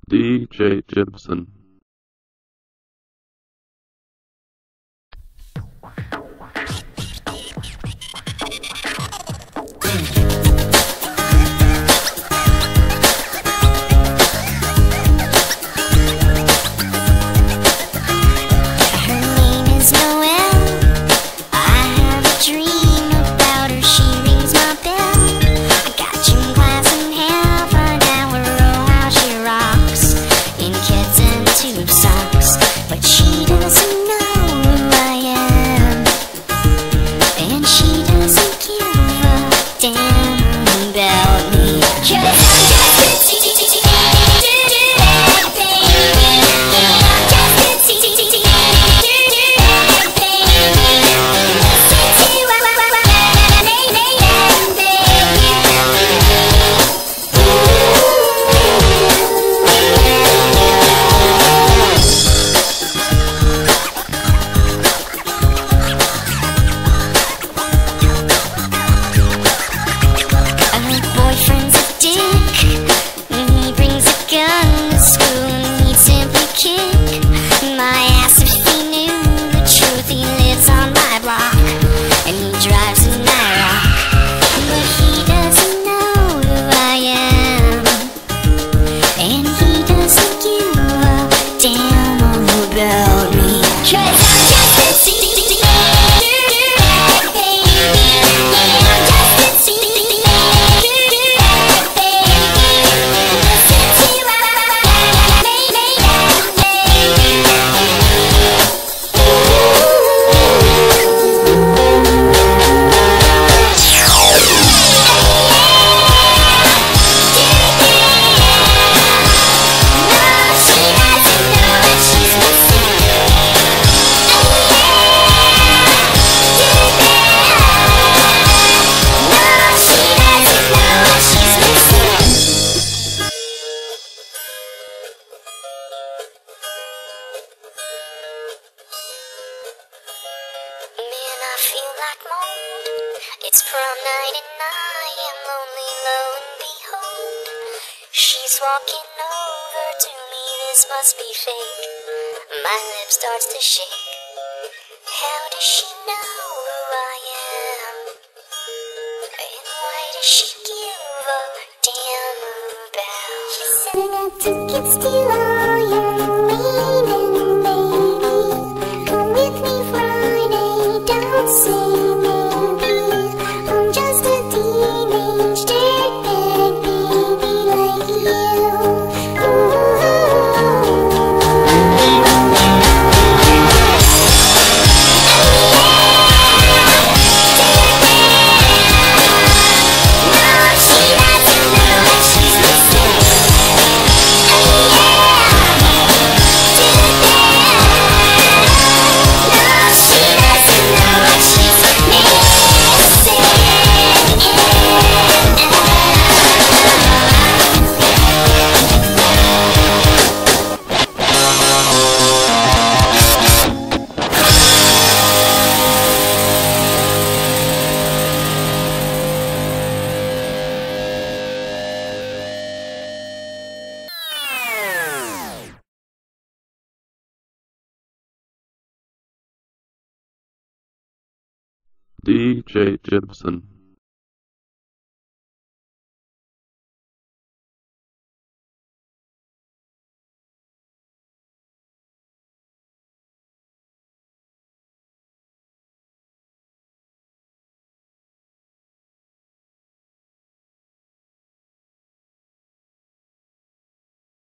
DJ Jimson. I feel like mold. It's prom night and I am lonely, lo and behold. She's walking over to me, this must be fake. My lip starts to shake. How does she know who I am? And why does she give a damn about? She said I got tickets to all your meeting, baby. Come with me Friday, don't say maybe. I'm just a teenage dirtbag baby like you. DJ Jimson.